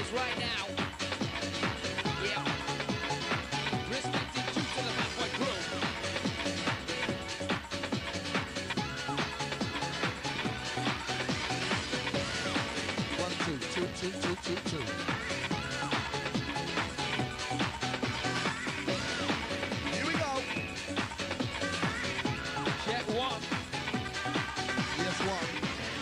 Anthems right now. Yeah. Respecting two to the Bad Boy crew. One, two, two, two, two, two, two. Here we go. Check one. Yes, one.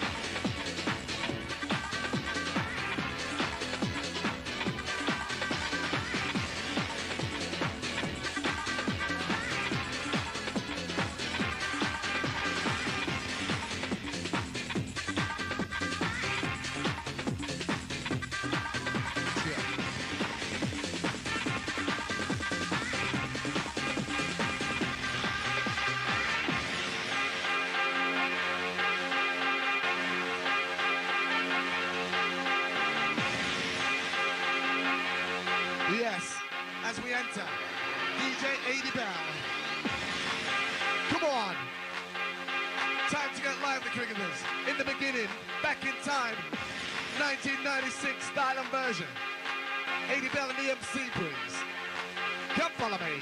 Yes, as we enter, DJ 80 Bell. Come on. Time to get lively, cricketers. In the beginning, back in time, 1996 style and version. 80 Bell and the MC brings. Come follow me.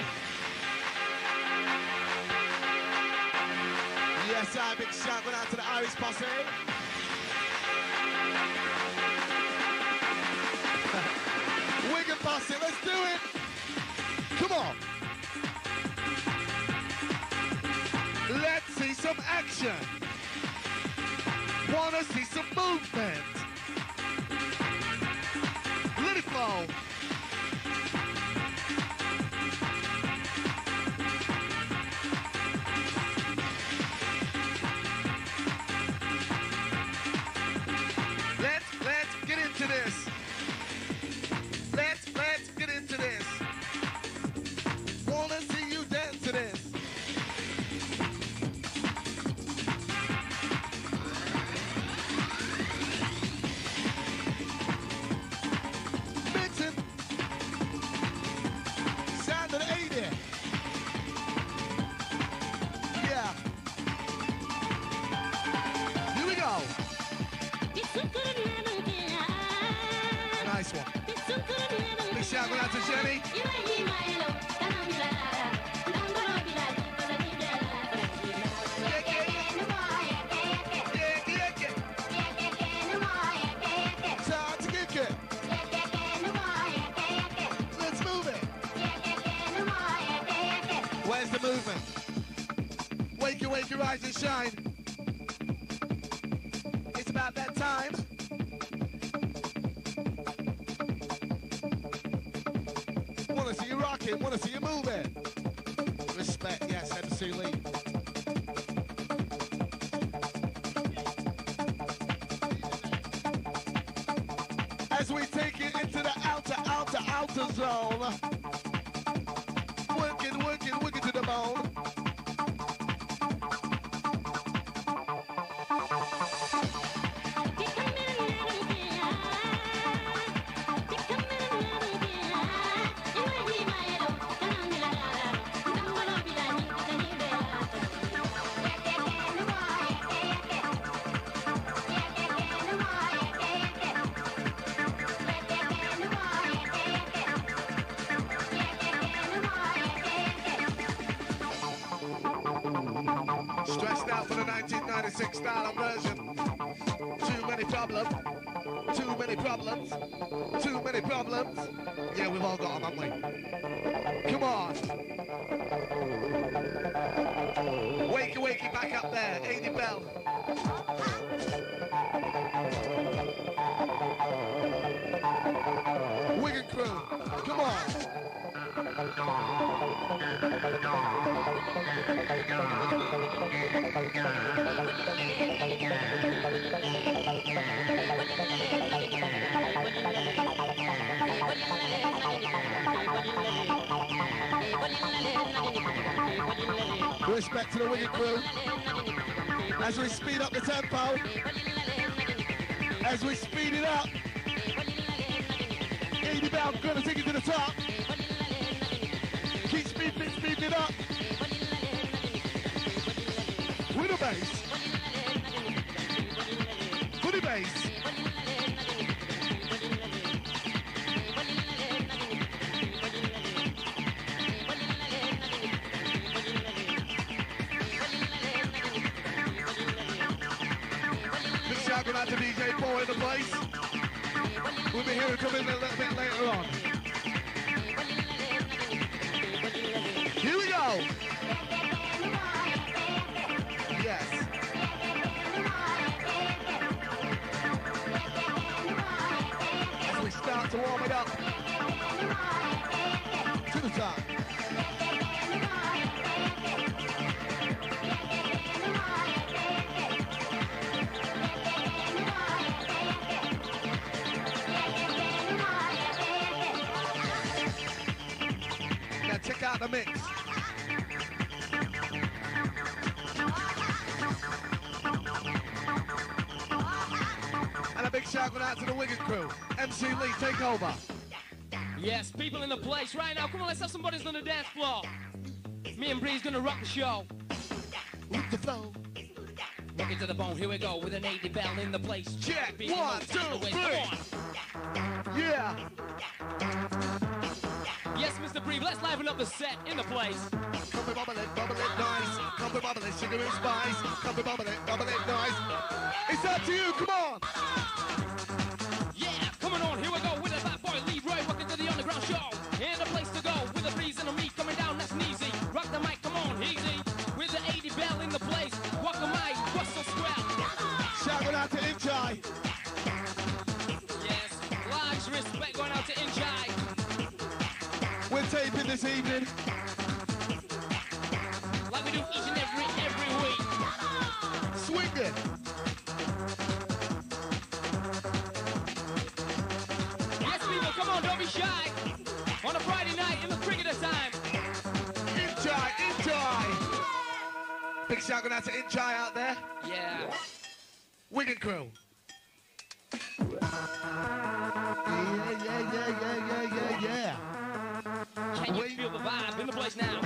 Yes, I big shout out to the Irish posse. Wigan posse, let's do it! Come on! Let's see some action! Wanna see some movement! Let it flow! Let's get into this! Let's get into this. Wanna see you dance to this. Mixing. Sound of the 80. Yeah. Here we go. Nice one. Big shout out to Jenny. Time to kick it. Let's move it. Where's the movement? Wake your rise and shine. It's about that time. Wanna see you rocking, wanna see you moving. Respect, yes, MC Lee. As we take it into the outer zone. Working to the bone. Stressed out for the 1996 style and version. Too many problems. Yeah, we've all got them, haven't we? Come on. Wakey, back up there. 80 Bell. Wigan crew. Come on. Respect to the Wigan crew. As we speed up the tempo, as we speed it up, 80 Bell gonna take it to the top. Keep speeding it up. With the bass. With the bass. going out to DJ Paul in the place. We'll be here coming a little bit later on. Here we go. Yes. As we start to warm it up. To the top. Now check out the mix. And a big shout out to the Wigan crew. MC Lee, take over. Yes, people in the place right now. Come on, let's have some buddies on the dance floor. Me and Bree's gonna rock the show. With the flow. Rock it to the bone. Here we go with an 80 bell in the place. Check. People 1, 2, 3. Yeah. Yes, Mr. Bree, let's liven up the set in the place. Come and bubble it nice. Come and bubble it, sugar and spice. Come and bubble it nice. It's up to you, come on. Yeah, coming on, here we go with a bad boy Leroy. Welcome to the underground show. And a place to go with a breeze and a meat coming down, that's easy. Rock the mic, come on, easy. With the 80 bell in the place. Walk the mic, what's so swell? Shout out to Inchai. Yes, large respect going out to Inchai. We're taping this evening. Like we do each and every week. Swing it. Yes, people, come on, don't be shy. On a Friday night in the cricketer time. Inchai. Big shout out to Inchai out there. Yeah. Wigan crew. Yeah. Can you feel the vibe in the place now?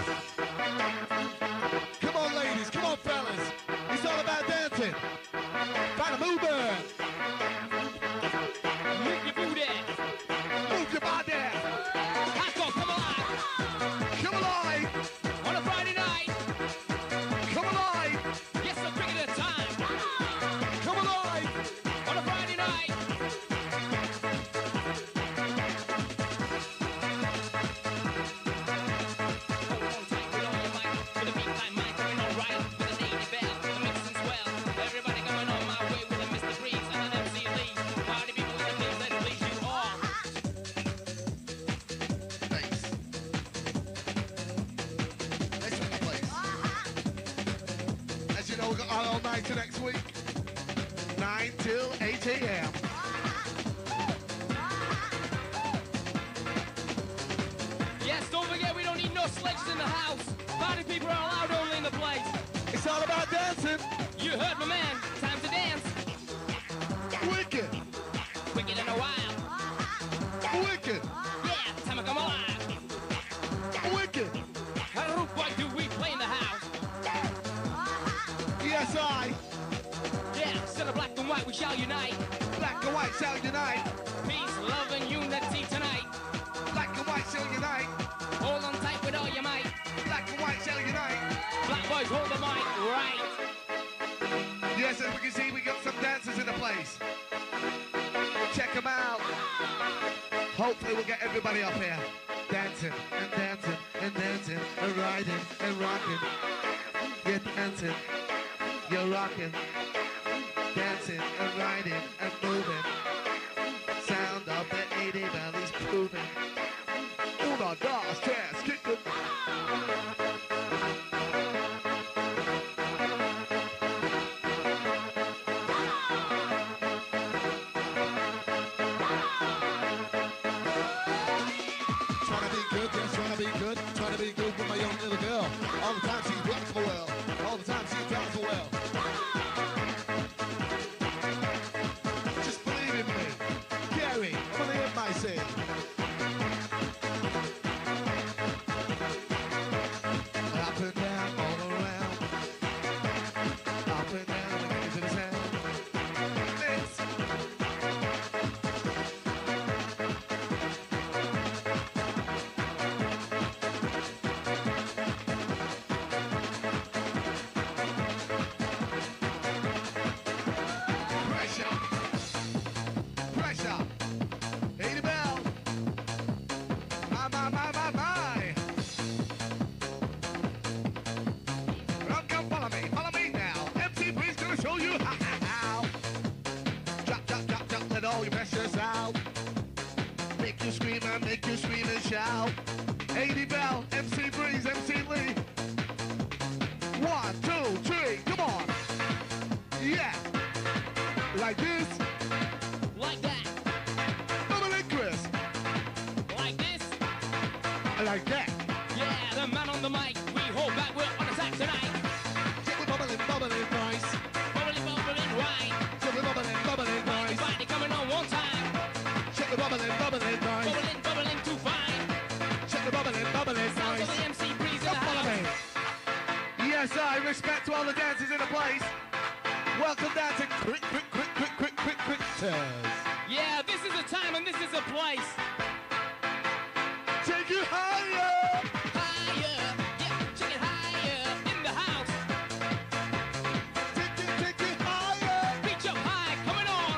Come on, ladies. Come on, fellas. It's all about dancing. Find a mover. Move your booty. Move your body. Hardcore, come alive. Come alive. On a Friday night. Come alive. Yes, the cricketer time. Come alive. On a Friday night. All night to next week, 9 till 8 a.m. Yes, don't forget we don't need no sledges in the house. Party people are allowed only in the place. It's all about dancing. You heard my man. Time to dance. Wicked. Wicked in a while. Wicked. Yeah, time to come alive. Wicked. What do we play in the house? Yes, I. Yeah, instead of black and white, we shall unite. Black and white shall unite. Peace, love, and unity tonight. Black and white shall unite. Hold on tight with all your might. Black and white shall unite. Black boys, hold the mic right. Yes, as we can see, we got some dancers in the place. Check them out. Hopefully we'll get everybody up here. Dancing and dancing and dancing and riding and rocking. You're dancing, you're rocking. Dancing and riding and moving. Sound of the 80 bellies proving. Uno, dos, tres, kick it. Trying to be good with my young little girl. All the time she's black for well. All the time she's brown for well. Just believe in pressure's out. Make you scream and shout. 80 Bell, MC Breeze, MC Lee. 1, 2, 3, come on. Yeah. Like this. Like that. Bubble and Chris. Like this. Like that. Yeah, the man on the mic. We hold back, we're on attack tonight. Check the bubbling nice. Bubbling right. Check the bubbling nice. Everybody coming on one time. Check the bubbling nice. Bubbling too fine. Check the bubbling Sounds nice. of the MC Breeze in the Follow me. house. Yes, I respect to all the dancers in the place. Welcome down to quick. Yeah, this is a time and this is a place. Take you higher. Higher, yeah, take it higher in the house. Take it higher. Reach up high, coming on.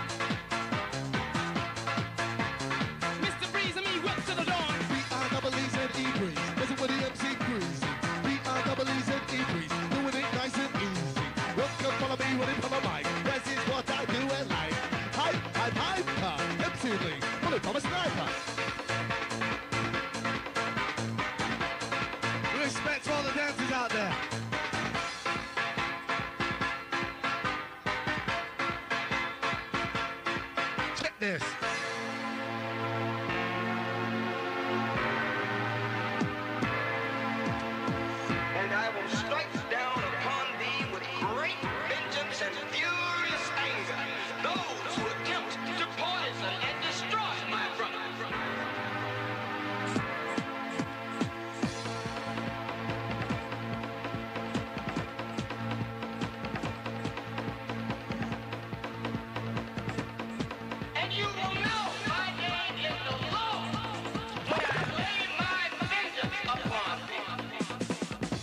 Mr. Breeze and me, work to the dawn. B-I-double-E's and E-Breeze. Listen with the MC Breeze. B-I-double-E's and E-Breeze. Doing it nice and easy. Welcome, follow me when it's on the mic. This is what I do and like. Hyper. MC Lee. Bullet from a sniper. Respect to all the dancers out there. Check this. And I will strike down upon thee with great vengeance and furious anger those who attempt to poison and destroy my brother. And you will know my name is the Lord when I lay my vengeance upon thee.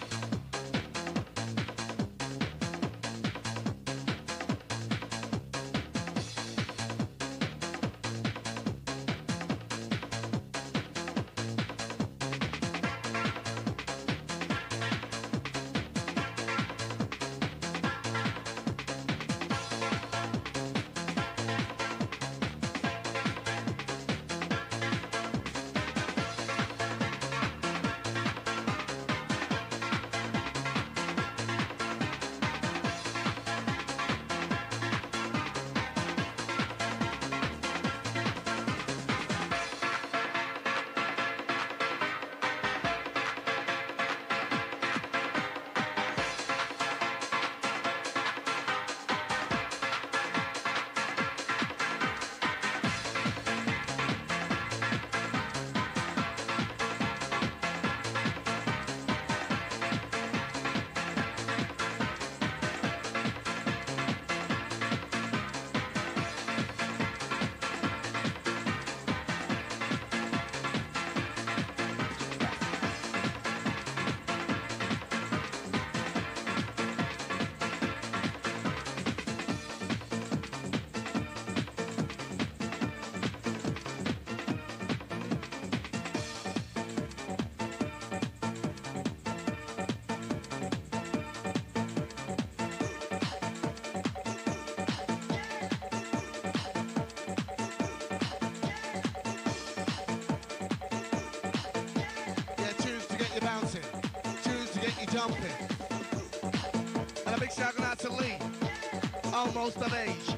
jumping. And a big shout out to Lee, almost of age.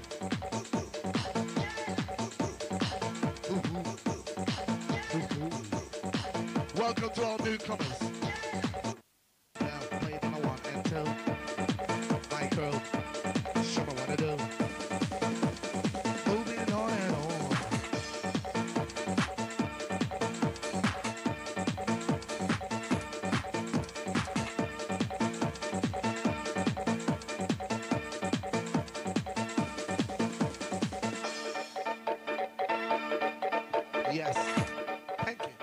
Welcome to all newcomers. Now, play it on 1 and 2. Micro, show me what to do. Moving on and on. Yes. Thank you.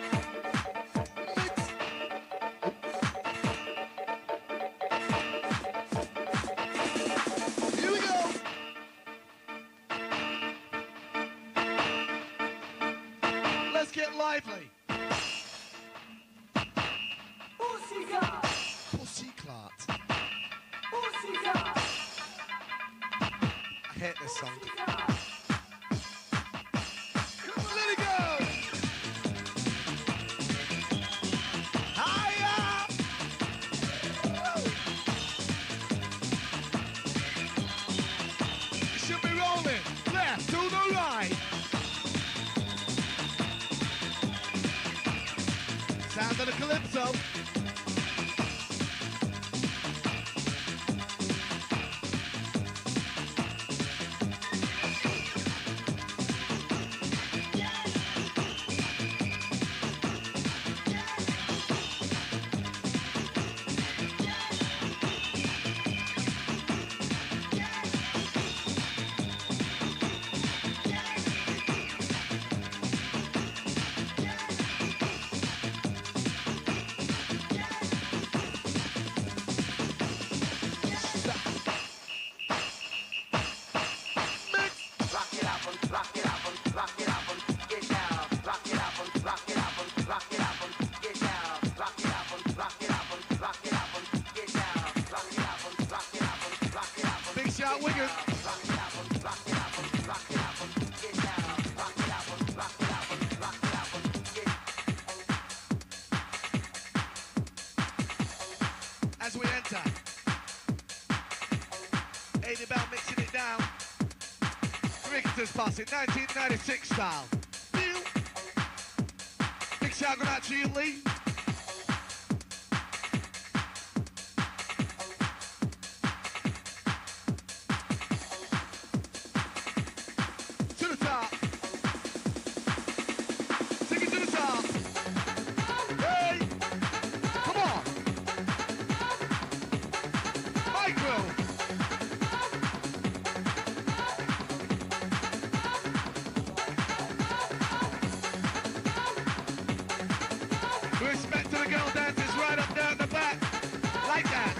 Here we go. Let's get lively. Pussycat. I hate this song. Sound of the calypso. As we enter, 80 Bell mixing it down. Cricketers passing, 1996 style. Big shout going out to you, Lee. To the top. Take it to the top. Hey! Come on! Michael! Respect to the girl dancers right up there at the back. Like that.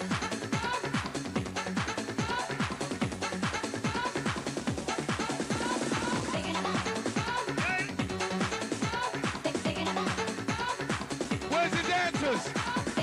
Hey. Where's the dancers?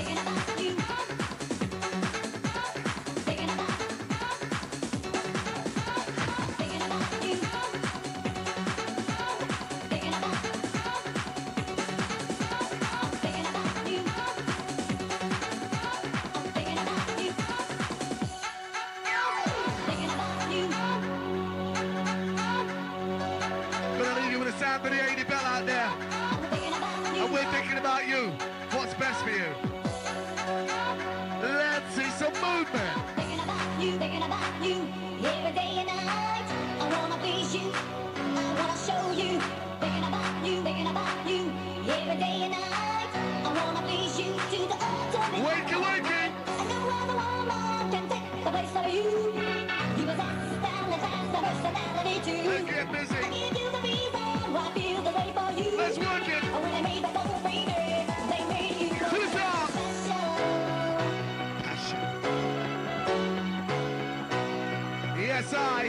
Sound for the 80 Bell out there. And we're thinking about you. What's best for you? Let's see some movement. Thinking about you, every day and night. I wanna please you, I wanna show you. Thinking about you, every day and night. I wanna please you to the ultimate. Wakey, wakey. And no other woman can take the place of you. You possess talent and the personality too. Let's get busy. I give you the reason why I feel the way for you. Let's work it. When they made the whole baby, they made you To the top. special. Passion. Yes, I.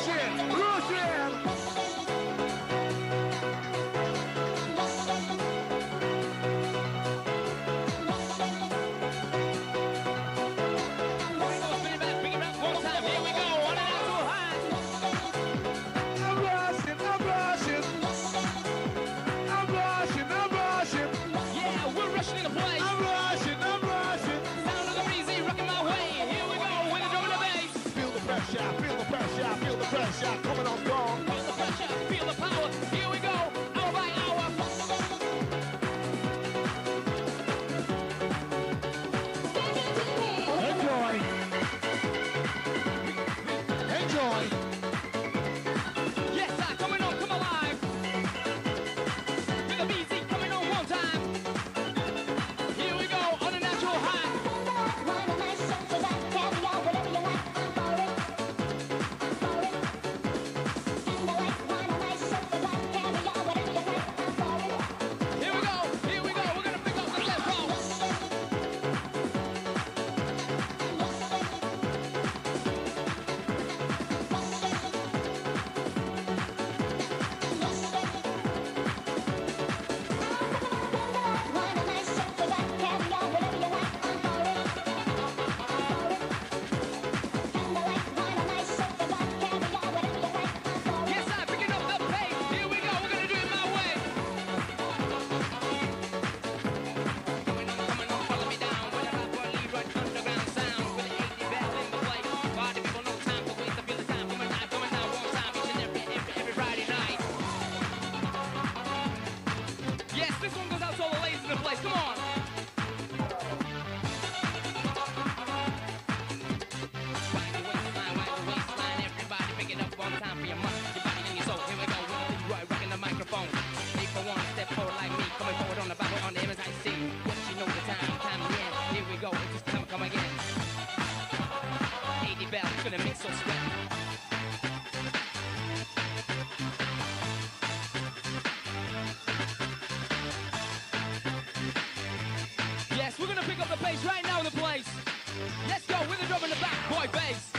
Coming on strong. Feel the pressure, feel the power. Here we go, hour by hour. Enjoy. Enjoy. Yes, sir, coming on, come alive. With a BZ coming on one time. Here we go, on a natural high. Here we go, we're gonna pick up the tempo. Yes, sir, picking up the pace. Here we go, we're gonna do it my way. Coming on, follow me down. With a hot boy Leroy, underground sound. With an 80 bell in the place. Party people, no time to waste. I feel the time coming down one time each and every Friday night. Yes, this one goes out to all the ladies in the place. Come on. Wind the waistline, everybody pick it up one time for your mind, your body and your soul. Here we go, Leroy rocking the microphone. If I want to step forward like me, coming forward on the Bible on the MSIC. Yes, you know the time again. Here we go, it's just come again. 80 bells, gonna make so sweat. Yes, we're gonna pick up the pace right now in the place. Let's go with the drum in the back, boy bass.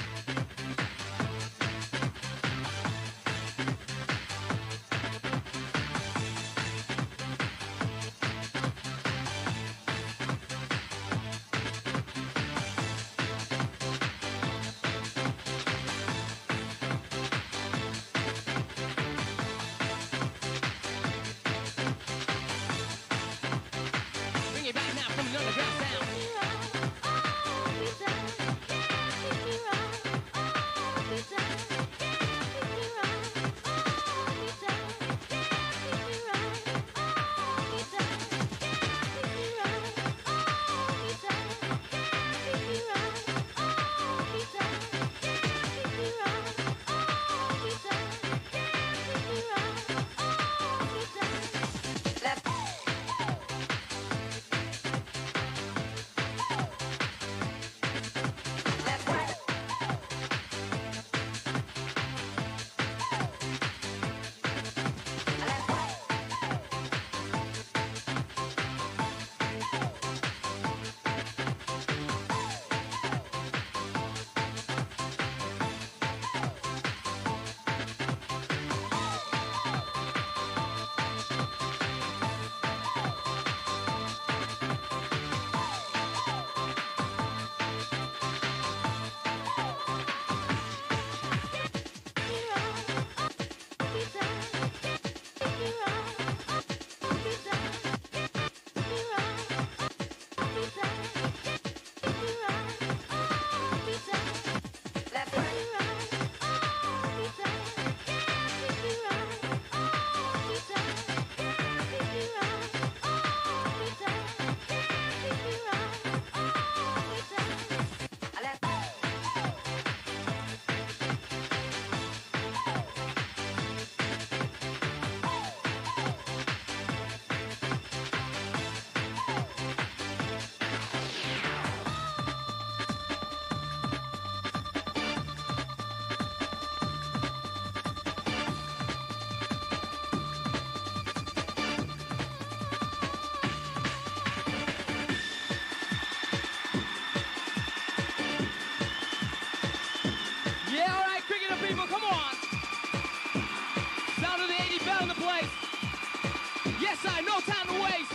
no time to waste.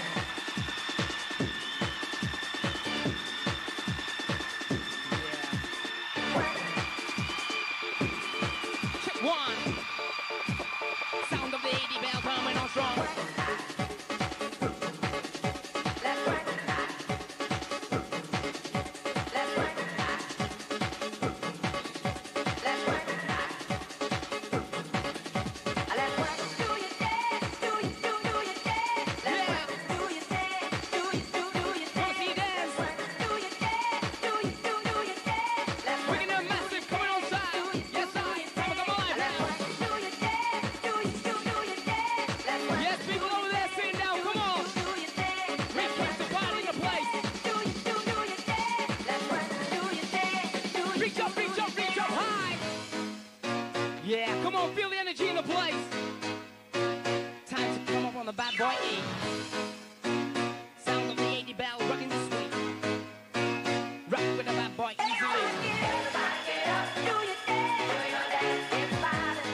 Check one. Sound of the 80 bell coming on strong. Feel the energy in the place. Time to come up on the bad boy E. Sound of the 80 bell rocking the sweet. Rock with the bad boy easily. Everybody get up, do your dance, do your dance, everybody.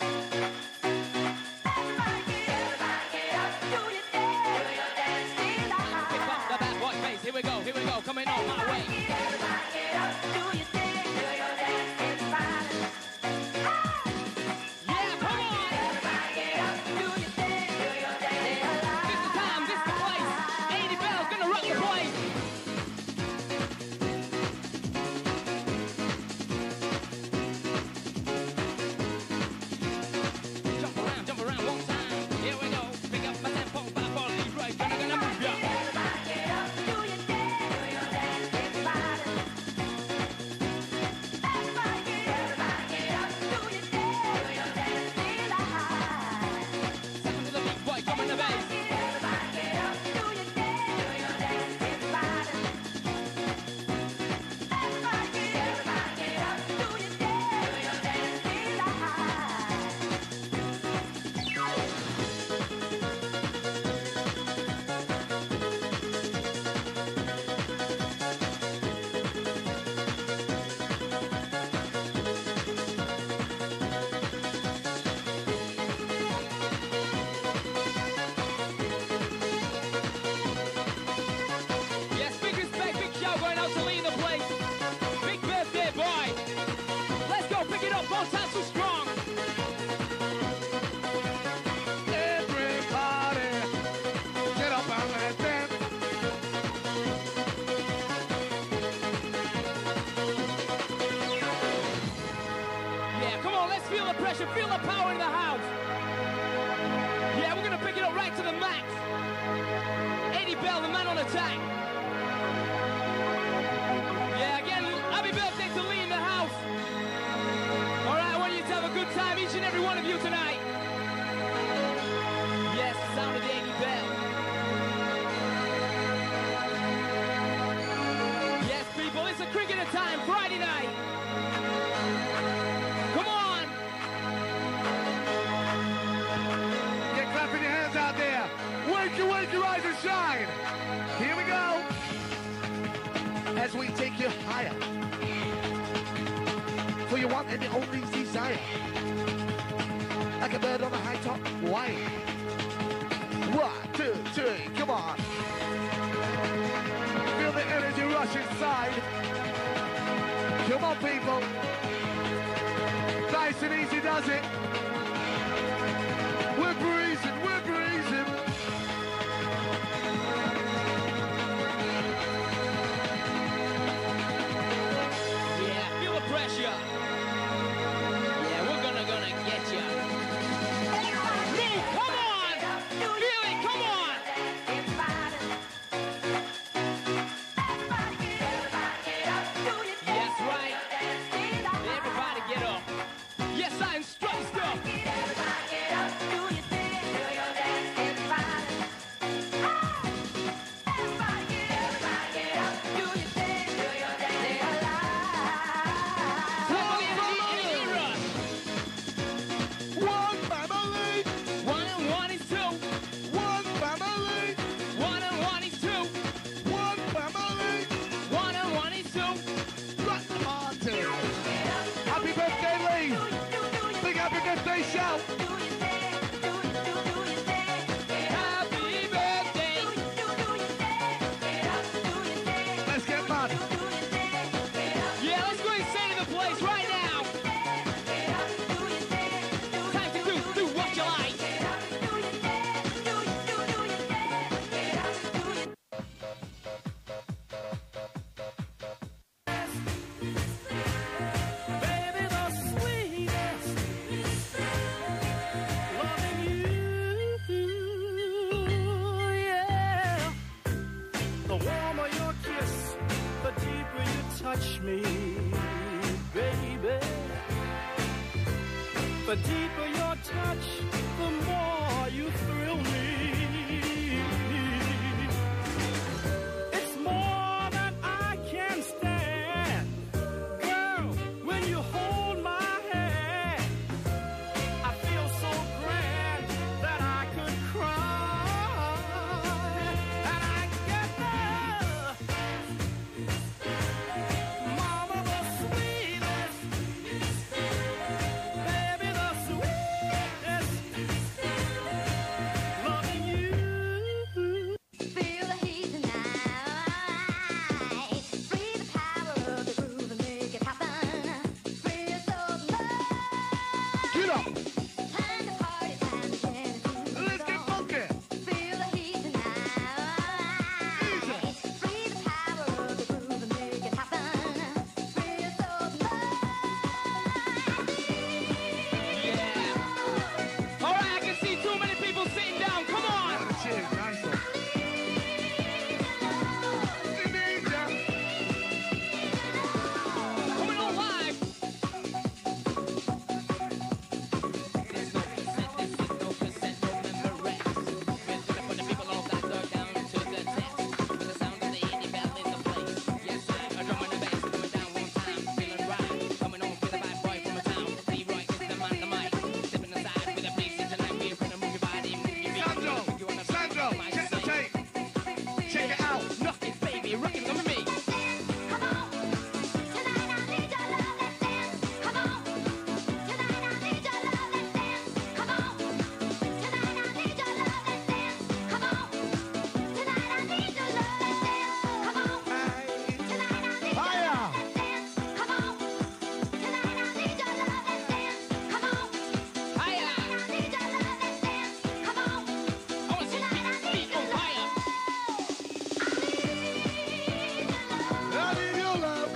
Everybody get up, do your dance, feel the high. Pick up the bad boy face. Here we go, coming on my way. Everybody get up, do your dance, everybody. Jump around one time. Here we go. Pick up my tempo, bad boy Leroy. Gonna move ya. Everybody get up, do your dance, everybody. Everybody get up, do your dance, feel the high. Sound of the big boy coming the bass. Everybody get up, do your dance, everybody. Everybody get up, do your dance, feel the high. Yes, big respect, big show going out to lead the place. Big birthday boy. Let's go, pick it up, one time too strong. Everybody, get up and let's dance. Yeah, come on, let's feel the pressure, feel the power in the house. Yeah, we're gonna pick it up right to the max. 80 Bell, the man on attack. Yeah, again, happy birthday to Lee in the house. All right, I want you to have a good time, each and every one of you tonight. Yes, sound of the 80 Bell. Yes, people, it's a cricketer time, Friday night. Come on. Get clapping your hands out there. Wake your rise and shine. Here we go. As we take you higher. For your one and the only desire. Like a bird on a high top wire. 1, 2, 3, come on. Feel the energy rush inside. Come on, people. Nice and easy does it. We're breezing, we're breezing. Yeah, feel the pressure. Yeah, we're gonna get ya. Move, come on! Feel it, come on! Yes, right. Everybody get up. Yes, I instruct stuff. One family, One and one is two. one family, One and one is two. one family. One and one is two. Rock the party. Happy birthday, Lee. Big happy birthday shout. Happy me, baby. The deeper your touch, the more you thrill me. It's more than I can stand. Girl, when you hold my hand, I feel so grand that I could cry. And I get the mama, the sweetest, baby, the sweetest, loving you. Feel the heat tonight. Free the power of the groove and make it happen. Feel so much. Get up. Time to party, time to dance. Let's get funky. Feel the heat tonight. Free the power of the groove and make it happen. Feel so much. Yeah. All right, I can see too many people sitting down. Come on. Cheers, nice one. Ninja. Coming on live. There's no consent, this is no consent, no memorex. We're gonna put the people all that door down to the text. With the sound of the indie bell in the place. Yes, I'm a drum and a bass coming down one time, feeling right. Coming on with a bad boy from a town. Leroy is the man, the mic. Stepping aside with a bass tonight. We're gonna move your body, move your beat. Sandro, You wanna Sandro, check the tape. Check it out. knock it, baby, rock it, come with me. Come on. Tonight I need your love, let's dance. Come on. Tonight I need your love, let's dance. Come on. Tonight I need your love, let's dance. Come on. Tonight I need your love, let's dance. Come on. Tonight I need your Fire. love, let's dance. Come on. Tonight I need your love, let's dance. Come on. Hiya. I need your love, let's dance. Come on. I wanna see beat on fire. I need your love.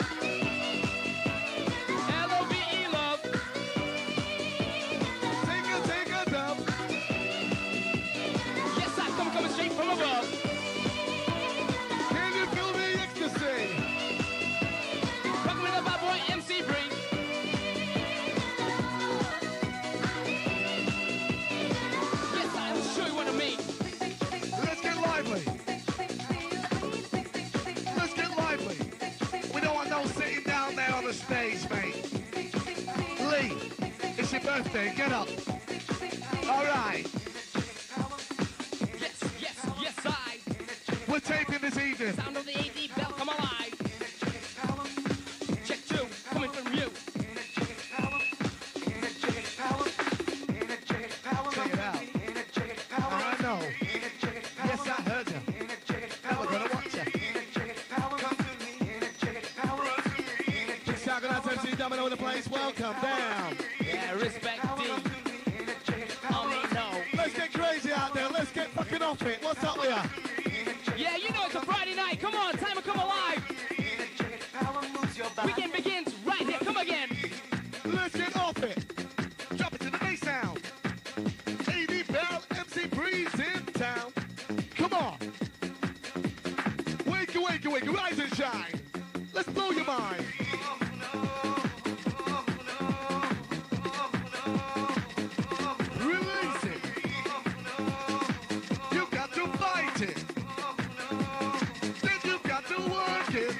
L-O-V-E, love. Take a dub. Yes, I'm coming straight from above. Can you feel the ecstasy? Rockin' with the bad boy MC Bree. Yes, I'll show you what I mean. Let's get lively. Let's get lively. We don't want no sitting down there on the stage, mate. Lee, it's your birthday. Get up. All right. Yes, yes, yes, I. We're taping this evening. Sound of the AD bell come alive. Check two, coming from you. Check it out. I know. Yes, I heard you. Now we're gonna watch you. Shout out to MC Domino in the place. Welcome down. Yeah, respect D. No. Let's get crazy out there. Let's get fucking off it. What's up with ya? Yeah, you know it's a Friday night. Come on, time to come alive. Weekend begins right here. Come again. Let's get off it. Drop it to the bass sound. AD Bell, MC Breeze in town. Come on. Wake, rise and shine. Let's blow your mind. Release it. You got to fight it. Then you got to work it.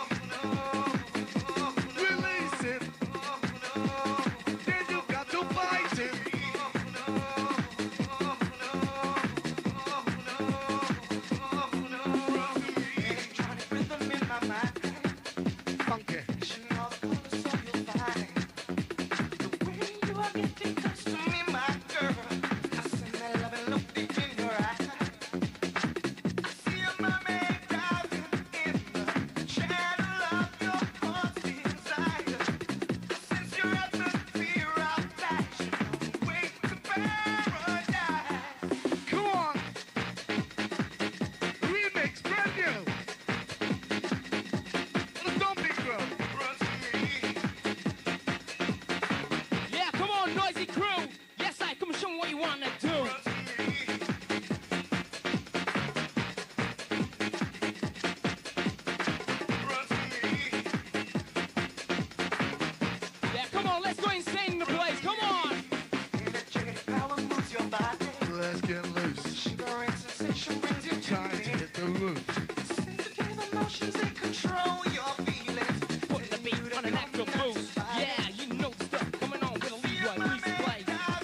Release it. Then you got to fight it. Funky. groove. Put the beat on an actual boost. Yeah, you know the stuff coming on with a Leroy. Please play.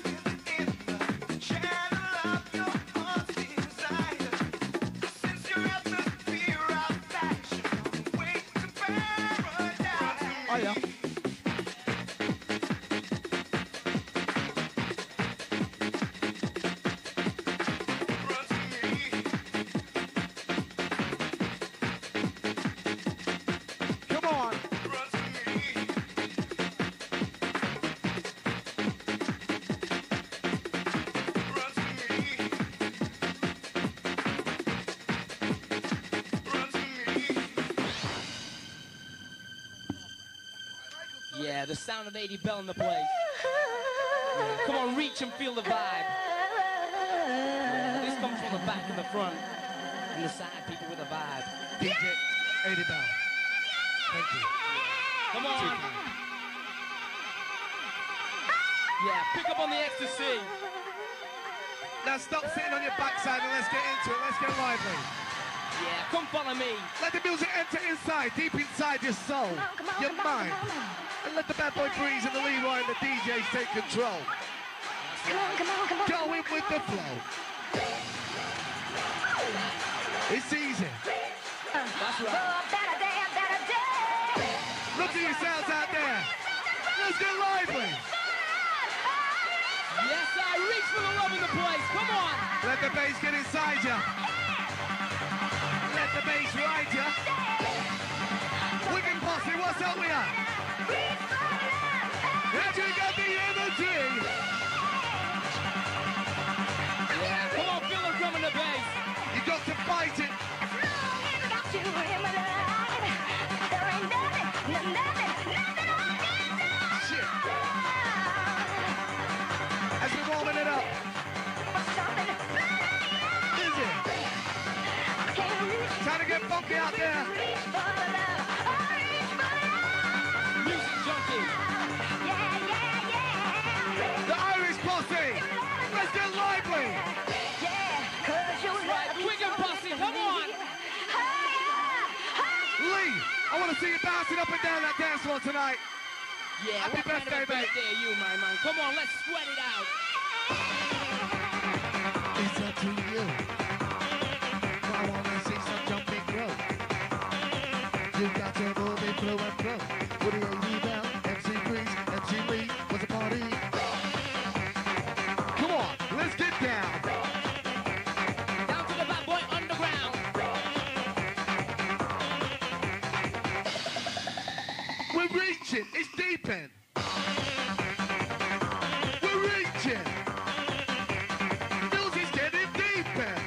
Oh yeah. Come on. Yeah, the sound of 80 Bell in the place. Yeah, come on, reach and feel the vibe. Yeah, this comes from the back and the front. And the side people with a vibe. DJ 80 Bell. Thank you. Come on. Yeah, pick up on the ecstasy. Now stop sitting on your backside and let's get into it. Let's get lively. Yeah, come follow me. Let the music enter inside, deep inside your soul, your mind. And let the bad boy Breeze and the Leroy and the DJs take control. Go in with the flow. It's easy. That's right. Look at yourselves out there. Let's get lively. Yes, I reach for the love in the place. Come on. Let the bass get inside you. Let the bass ride you. Wicked Posse, what's up with ya? Have you got the energy? Yeah, come on, feel the drum and the bass. You got to fight it. Shit. As we're warming it up. Is it? Trying to get funky out there. Music junkie. The Irish Posse. Let's get lively. Right, Wigan Posse, come on. Lee, I want to see you bouncing up and down that dance floor tonight. Yeah, Happy what kind birthday, of a mate. birthday are you, my man? Come on, let's sweat it out. It's up to you. I want to see some jumping grow. You got to move it through and through. With the AD Bell, MC Breeze, MC Lee was a party. Come on, let's get down. Down to the bad boy underground. We're reaching. It's deep in. We're reaching. Music's getting deep in.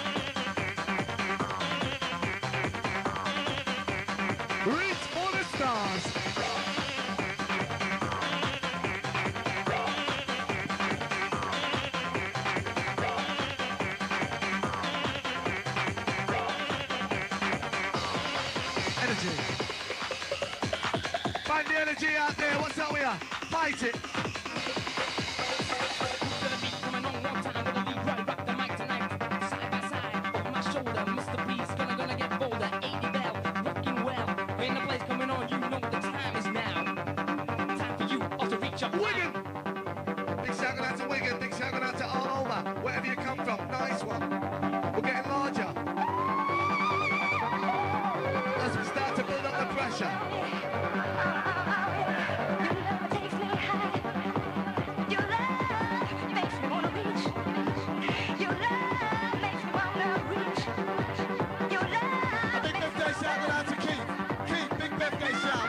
Reach for the stars. Energy. Find the energy out there. What's up with ya? Fight it. To the beat, coming on one time with a Leroy. Rock the mic tonight. Side by side, over my shoulder. Mr. B's gonna get bolder. 80 Bell, rocking well. In the place coming on, you know the time is now. Time for you all to reach up. Wigan. Big shout out to Wigan. Big shout out to all over. Wherever you come from. Nice one. We're getting larger. As we start to build up the pressure. A big birthday shout out to Keith. Keith, big birthday shout.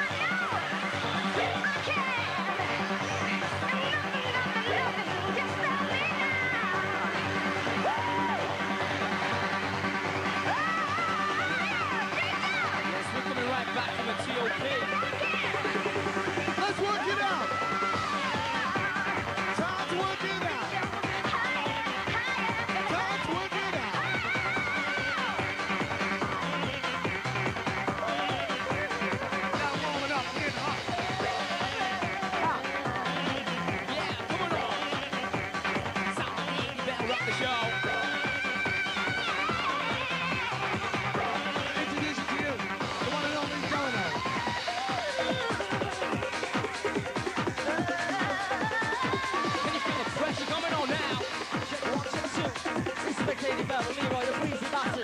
Just Bell, Leroy, the breezy bastard.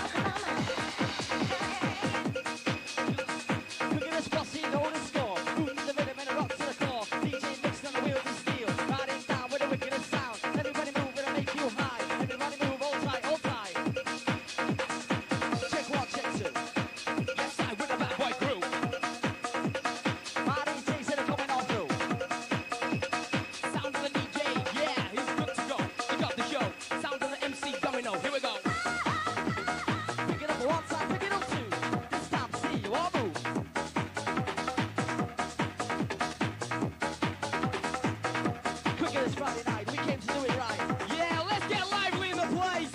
Look at this bossy, know the score. Moving the rhythm and the rock to the core. DJ mixed on the wheels of steel. Riding down with the wickedest sound. Everybody move and make you high. Everybody move, hold tight, hold tight. Check one, check two. Yes, I with the bad boy crew. My DJs that are coming on through. Sound of the DJ, yeah, he's good to go. He got the show. Sound of the MC Domino, here we go. Pick it up one time, pick it up two. This time, see you all move. Quick as Friday night, we came to do it right. Yeah, let's get lively in the place.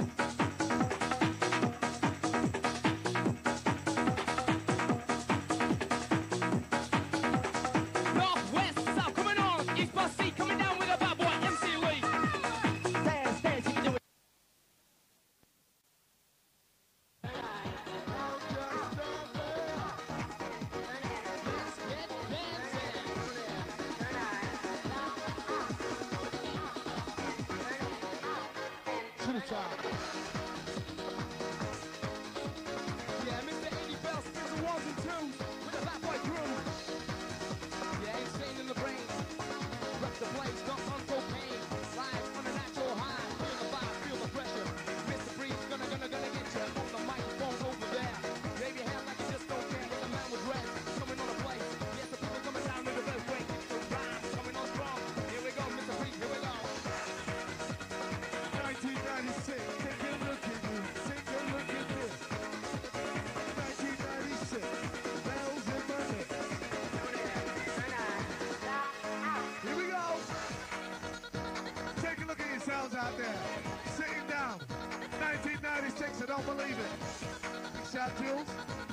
North, west, south, coming on. East by sea, coming down with a bad boy MC Lee. Dance, dance, you can do it. Yeah, Mr. 80 Bell spins the ones and twos with a bad boy crew. Yeah, insane in the brain. Wreck the place, dump on cocaine. Live on a natural high. Feel the vibe, feel the pressure. Mr. Breeze, gonna get you on the microphone over there. Wave your hand like you just don't care. Hit the man with red, coming on the place. Yes, the people coming down with the best way. Keep the rhymes coming on strong. Here we go, Mr. Breeze, here we go. 1996, take a look at you, take a look at this. 1996, bells in my neck. Here we go. Take a look at yourselves out there. Sitting down. 1996, I don't believe it. Shout Jules.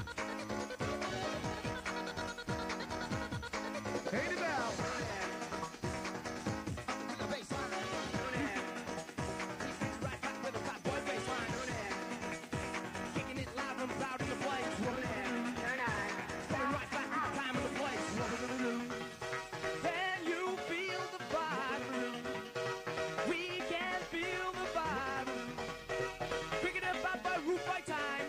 80 Bell. The bass line. Right back with a bad boy bass line. Kicking it loud and proud in the place. Coming right back with the time and the place. Can you feel the vibe? We can feel the vibe. Picking up bad boy roof by time.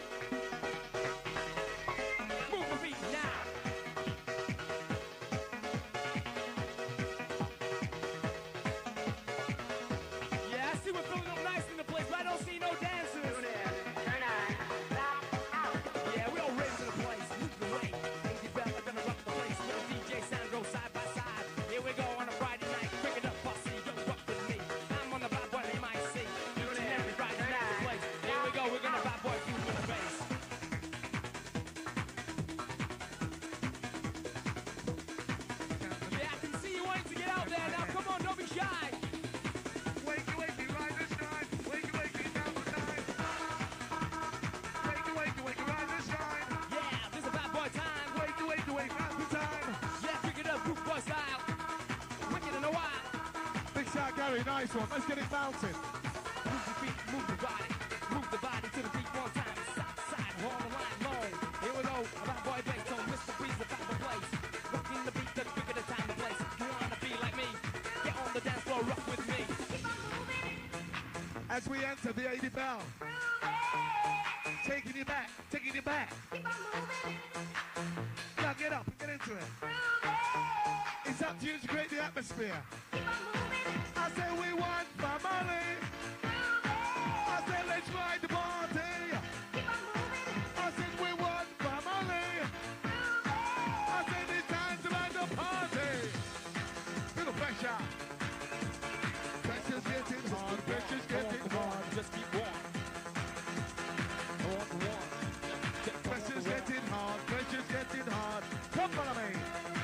Move your feet now. Yeah, I see we're filling up nice in the place, but I don't see no dancers. Yeah, we all raised in the place. Move the way. 80 Bell are gonna rock the place. With a DJ Sandro side by side. Here we go on a Friday night. Pick it up, posse, don't rock with me. I'm on the bad boy MIC. Each and every Friday night in the place. Here we go, we're gonna bad boy you with the bass. Yeah, I can see you wanting to get out there now. Come on, don't be shy. Wakey, wakey, ride this time. Wakey, wakey, down the time. Wakey, wakey, wakey, ride this time. Yeah, this is a bad boy time. Wakey, wakey, wakey, now's the time. Yeah, pick it up, group boy style. Wicked in a while. Big shout, Gary, nice one. Let's get it bouncing. Move your feet, move the body. Move the body to the beat one time. Side to side, on the line long. Here we go, a bad boy bass tone. Mr. Breeze, the bad boy place. Rocking the beat, the quicker the time, the place. You wanna be like me? Get on the dance floor, rock with me. As we enter the 80 Bell. Taking you back, taking you back. Now get up and get into it. It's up to you to create the atmosphere. I say we want family. I say let's ride the party. I said we want family. I said it's time to ride the party. Little pressure. Pressure's getting hard, pressure's getting hard. Just keep warm. Warm. Pressure's getting hard, pressure's getting hard. Come follow me.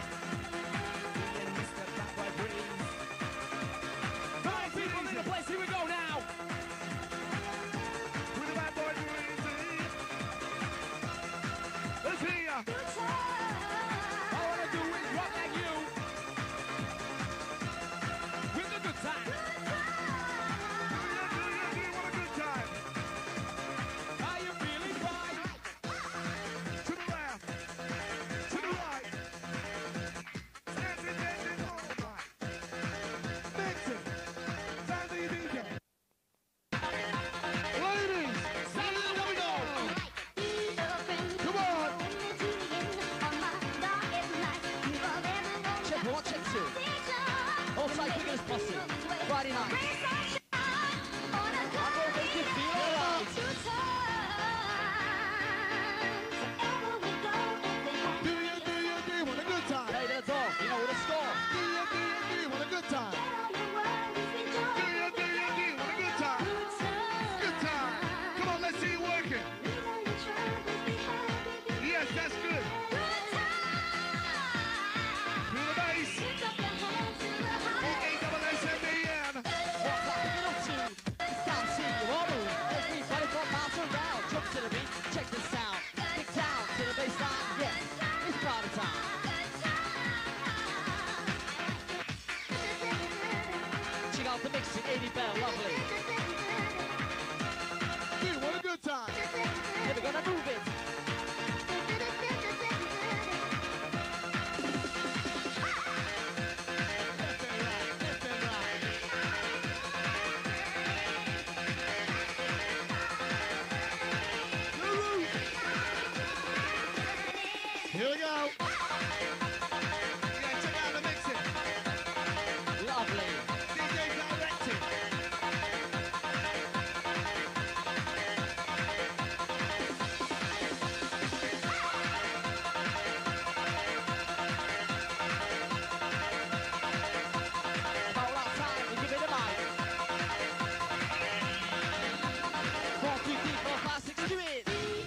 Mr. Bad Boy Breeze. 5 people in the place, here we go now. With the bad boy breezy. Let's hear ya. All I wanna do is rock like you. One, check two. All tight, quick as possible. Friday night. I'm gonna make you feel alright. Do you want a good time? Hey, the dog, you know the score. Do you want a good time? Do you want a good time? Good time. Come on, let's see you working. Yes, that's good. Do the bass. A-double-S-M-E-N. What's happening up to? It's time to see you all move. Everybody from miles around. Jump to the beat, check the sound. Kick down to the bass line. Yes, it's party time. Check out the mixing, 80 Bell, lovely. Do you want a good time? Then we're gonna move it. Here we go. Yeah, check out the mixing. Lovely. DJ directing. About that time, we give it a mic. 4, 3, 4, 5, 6, do it.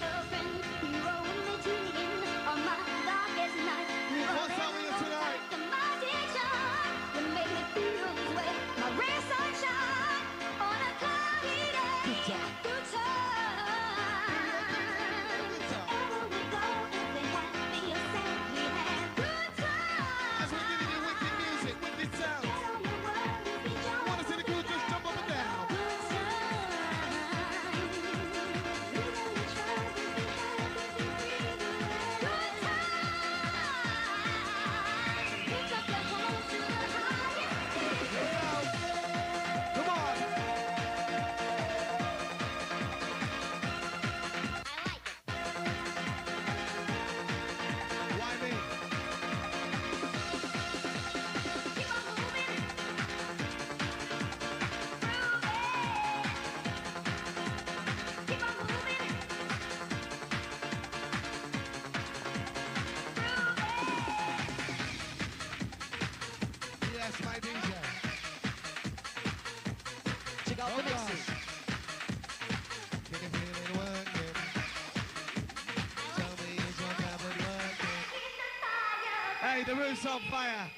What's up with us tonight? Good time. Good time. As we're giving you wicked music, wicked sound. Want to see the crew just jump up and down? Come on. Why me? Yes, my DJ. Check out the mixes. Can you feel it working? Tell me is your cupboard working? Hey, the roof's on fire.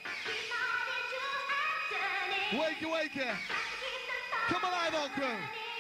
Wakey, wakey. Come alive, on crew.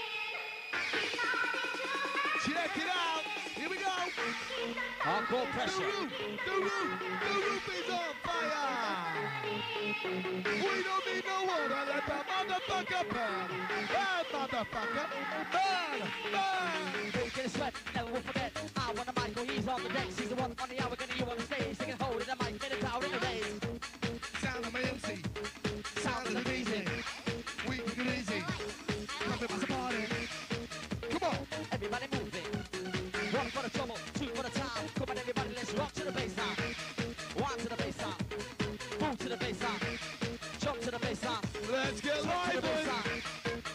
Check it out. Here we go. Hardcore pressure. The roof is on fire. We don't need no water. Let the motherfucker burn. Burn, motherfucker. Burn, burn. Don't get a sweat, never will forget. I want the mic, oh, he's on the deck. He's the one on the hour, gonna you on the stage. Singing, hold it, the mic, get it power in the race. Sound of my MC. Sound of the DJ. We can get easy. Come to the party. Come on. Everybody moving. 1 for the trouble, 2 for the time. Come on, everybody, let's rock to the baseline. 1 to the baseline. Move to the baseline. Jump to the baseline. Let's get Jump to the live. baseline.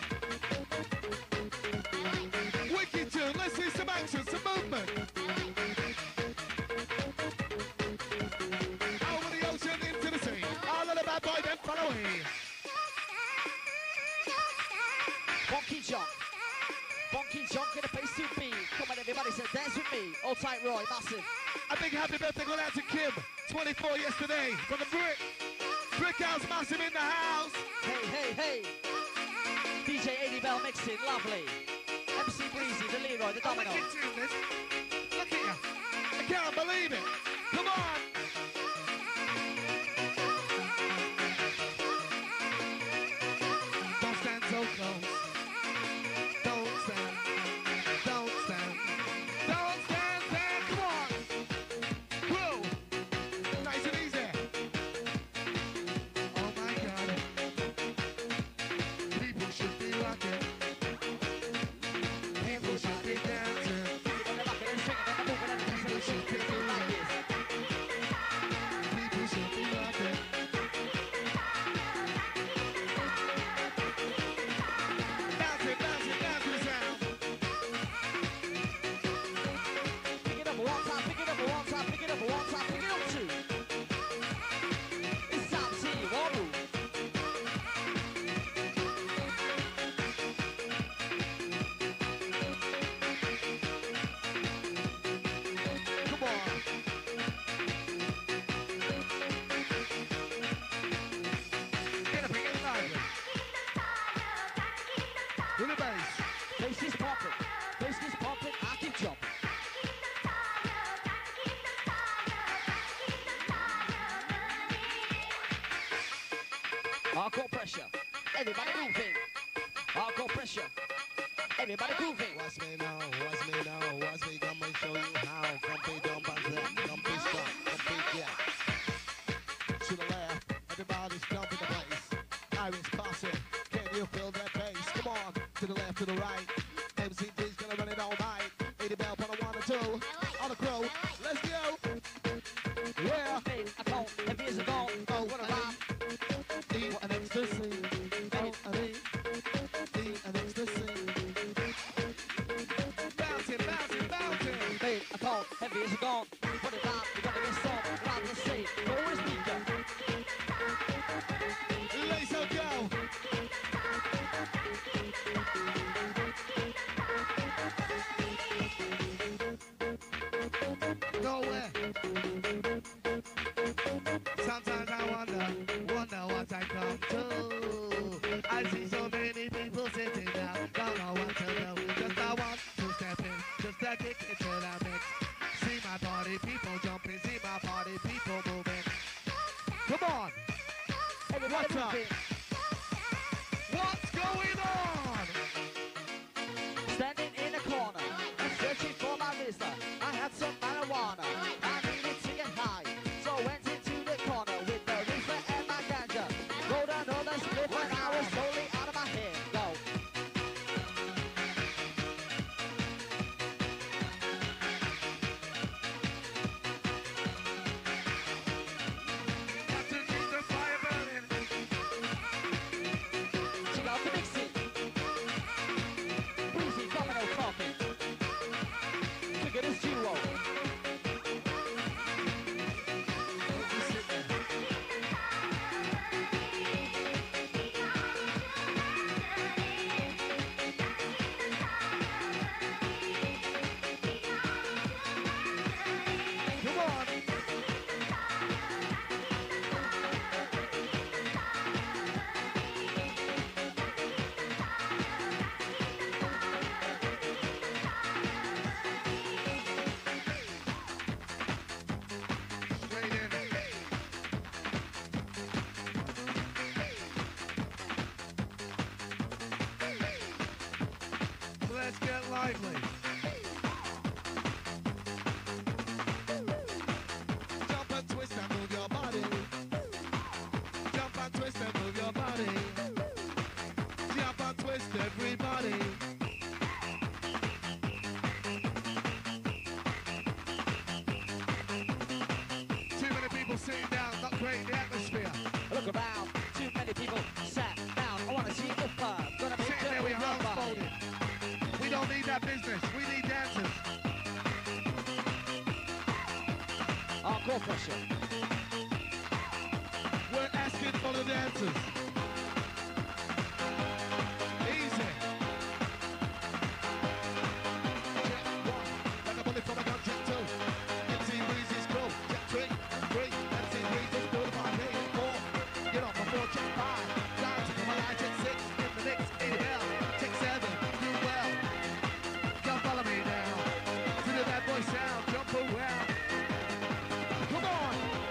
Wicked tune. Let's see some action, some movement. Over the ocean into the sea. All of the bad boy then follow me. Bonky jump. Bonky jump in the place to be. Come on, everybody, say dance with me. All tight, Roy, massive. A big happy birthday going out to Kim. 24 yesterday. From the Brick House, massive in the house. Hey, hey, hey. DJ 80 Bell mixing, lovely. MC Breezy, the Leroy, the Domino. Wicked tune, this. Look at you. I can't believe it. Come on. Don't stand so close. Don't stand. Don't stand. Don't stand, stand. Come on. Whoa. Nice and easy. Oh my God. People should be rocking. People should be dancing. People should be moving. Hardcore pressure. Everybody moving. Hardcore pressure. Everybody grooving. Watch me now, watch me now, watch me come and show you how. Come be dumb and that, come be strong, come be yeah. To the left, everybody's jumping the place. Iris Posse, can you feel that bass? Come on, to the left, to the right. MCD's gonna run it all night. 80 bell on a 1 or 2. On the crow, let's go. Yeah. Hey, I call heavy as a ball. Oh, What a rhyme. What an ecstasy. Oh, an an ecstasy. Bouncing, bouncing, bouncing. Hey, I call heavy as a gong. What a rhyme. You're gonna get some. Round the sea. Go with a speaker. Let's go. Nowhere. Sometimes I wonder what I come to. I see so many people sitting down, don't know what to do. Just I want to step in, just to kick into the mix. See my party people jumping, see my party people moving. Come on, Everybody what's up? moving. What's going on? Standing in a corner, searching for my Vista. I had some marijuana. I needed to get high, so I went into the corner with the reefer and my ganja. Rolled another split and I was slowly out of my head. Go. Got to keep the fire burning. Check out the mixing. Breezy domino talking. Look at this duo. Come on. Straight in. Let's get lively. Jump and twist and move your body. Jump and twist and move your body. Jump and twist everybody. Too many people sitting down, not creating the atmosphere. Look around. Too many people sat down. I wanna see the fun. Gonna make Sitting there with your arms folded. We don't need that business. We need dancers. Hardcore pressure. We're asking for the dancers. Easy. Check one, like a bullet from a gun. Check two. MC Breezy's cool. Check three. MC Breezy's cool. 5, 8, 4. Get off before check 5. Time to come alive. Check 6. In the mix. 8 bell. Check 7. Do well. Come follow me now. To the bad boy sound. Jump around. Come on.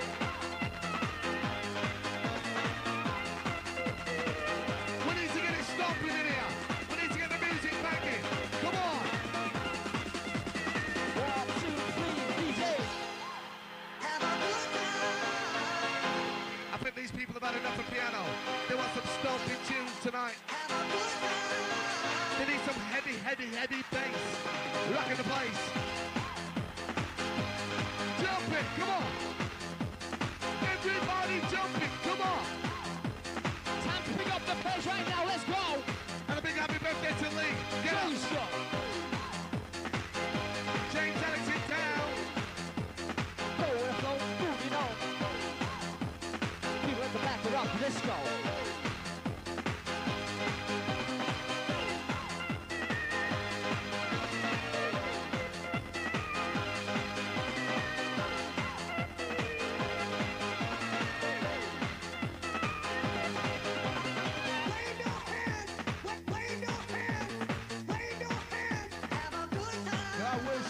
We need to get it stomping in here. We need to get the music back in. Come on. 1, 2, 3, DJ. I think these people have had enough of piano. They want some stomping tunes tonight. They need some heavy bass. Rocking the place. Jumping, come on. Everybody jumping, come on. Time to pick up the pace right now. Let's go. And a big happy birthday to Lee. Get up. Stop. James Alex in town. Go with the flow. Moving on. People at the back are up. Let's go. I wish.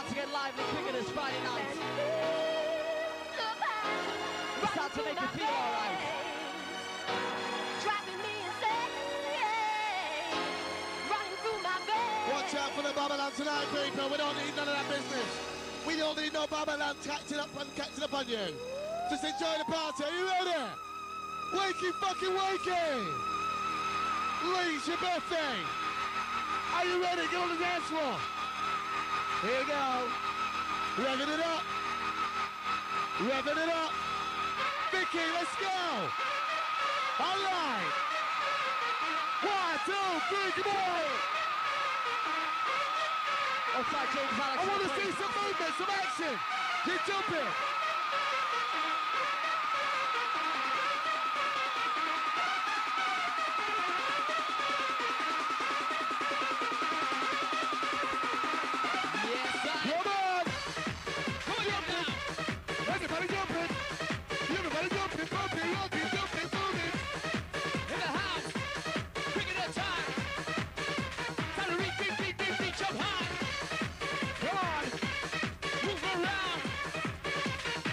to get lively quicker this Friday night. It's time to make you feel alright. Watch out for the Babylon tonight, people. We don't need none of that business. We don't need no Babylon catching up on you. Just enjoy the party. Are you ready? Wakey fucking wakey! Lee's your birthday. Are you ready? Get on the dance floor. Here we go. Revving it up. Revving it up. Vicky, let's go. All right. 1, 2, 3, come on. Outside James Alex. I want to see some movement, some action. Get jumping. Everybody jumping! Everybody jumping! Bumping, jumping, jumping, moving! In the house, bring it up time. Time to reach, jump high. Come on! Move around.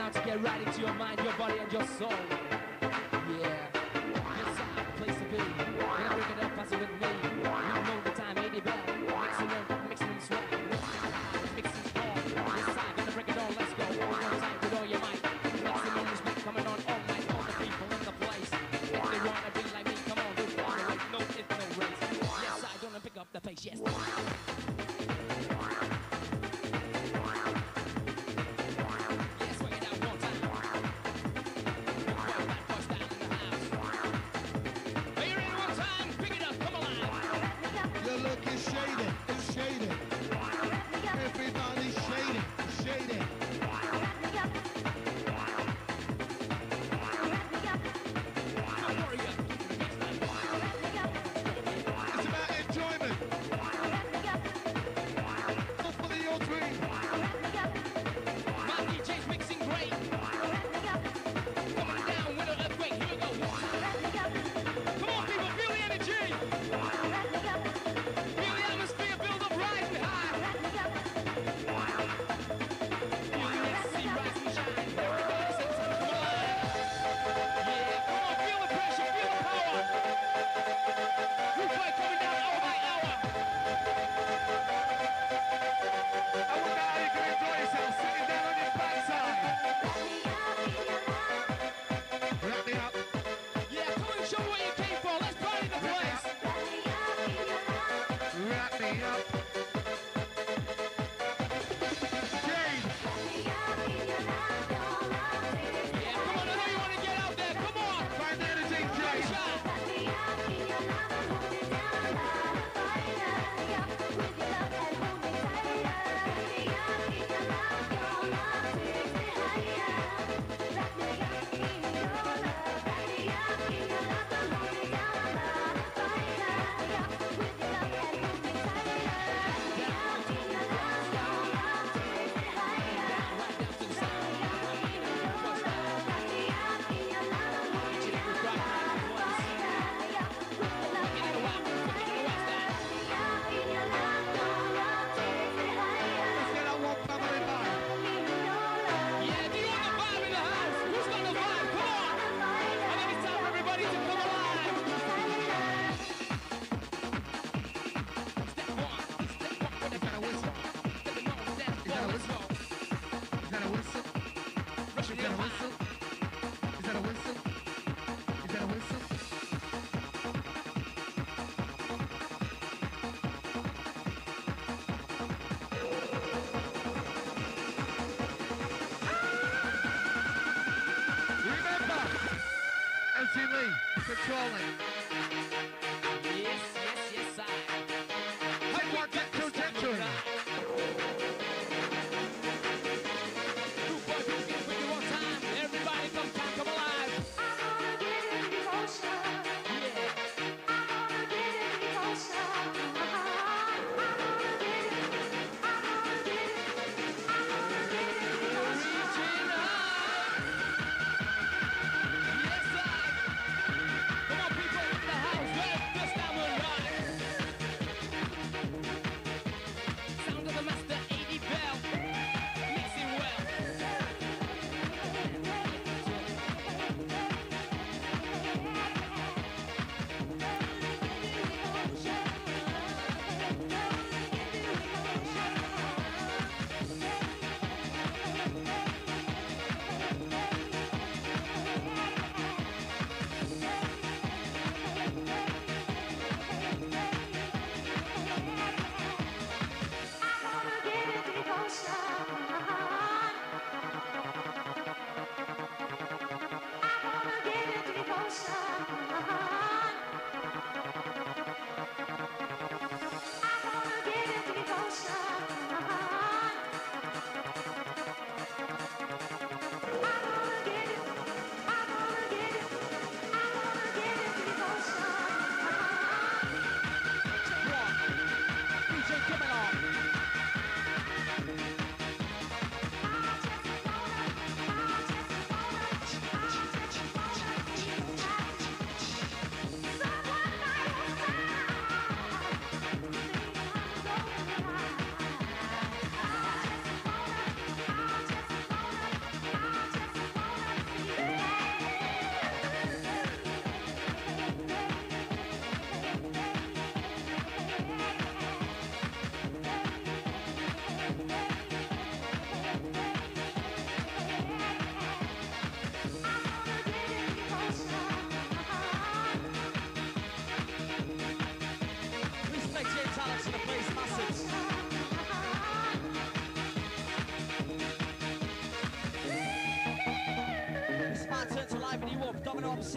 down to get right into your mind, your body, and your soul. Yeah, yes, place to be. Gonna break it up, pass it with me. You know the time, 80 bell. Mixing and swag. Mixing strong. This side, gonna break it all, let's go. One more time with all your might. Mixing on this beat, coming on all night. All the people in the place. If they wanna be like me, come on, don't wanna wait. No, it's no race. Yes, I don't pick up the pace, yes. Controlling. Yes, I. Hey, what get trajectory? One time, everybody come alive. I wanna get in the ocean. Yeah. I wanna get in the ocean. I wanna get in the ocean. Reaching up. Yes, I. Come on, people.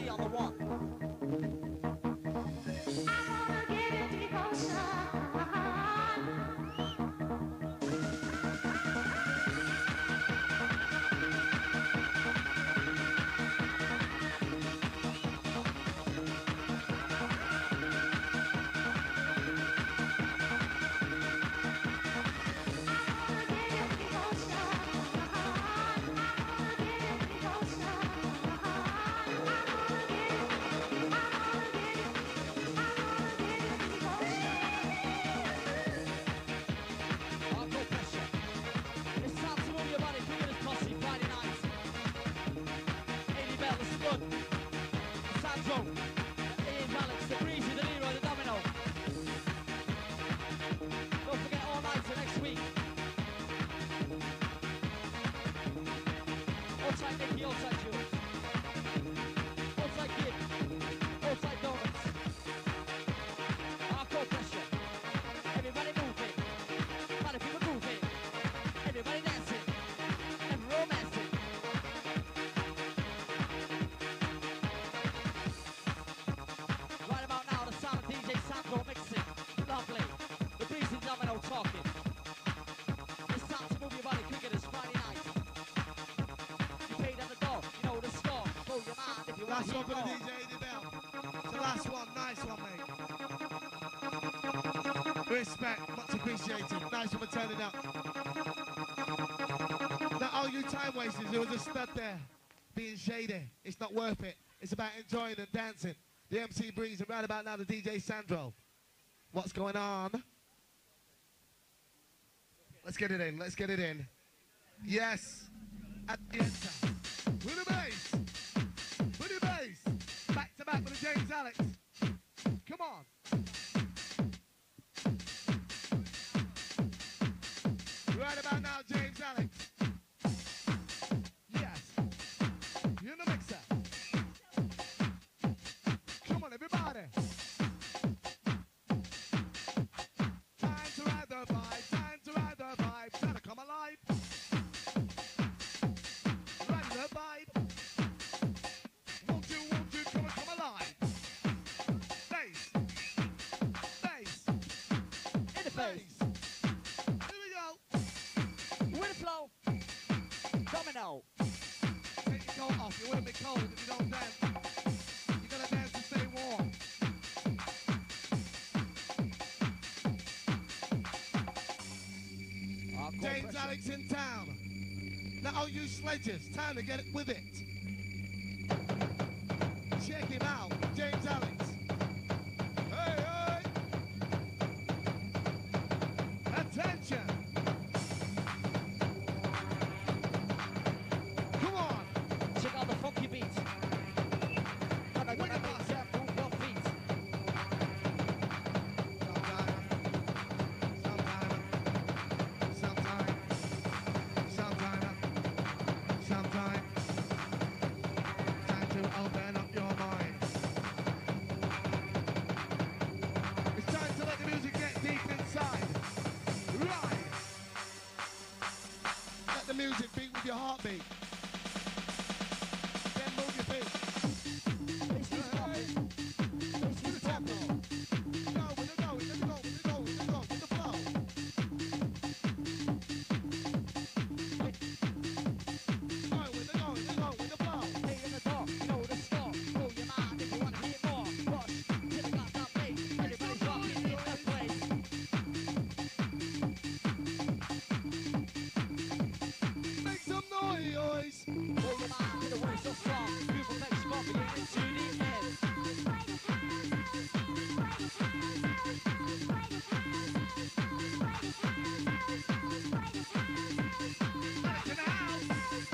MC on the one. Last one for the DJ Eddie Bell. It's the last one. Nice one, mate. Respect. Much appreciated. Nice one for turning up. Now, all you time wasters, there was a stud there being shady. It's not worth it. It's about enjoying and dancing. The MC Breeze and right about now the DJ Sandro. What's going on? Let's get it in. Let's get it in. Yes. At the enter. With the bass. With the bass. Back to back with the James Alex. Come on. Right about now, James Alex. Yes. You're in the mixer. Come on, everybody. Time to ride the vibe. Time to ride the vibe. Time to come alive. Ride the vibe. Won't you come alive? Bass. Bass. In the face. Here we go. With the flow. Domino. Take your coat off. You wouldn't be cold if you don't dance. You gotta dance to stay warm. James Alex in town. Now all you sledgers, time to get it with it. Check him out, James Alex. Hey, hey! Attention! Come on! Check out the funky beats. Gonna make you move your feet. Sometime. Time to open up your mind. It's time to let the music get deep inside. Right. Let the music beat with your heartbeat. Then move your feet. With the tempo. Go with the go, with the go, with the go, with the go, with the flow. Go with the go, with the go, with the flow. Hey in the dark, you know the score. Blow your mind if you wanna hear more. Rush till it got that bass. Everybody's rocking in the place. Make some noise. Blow your mind to the way so strong. People make you bump into the head. Alex in the house.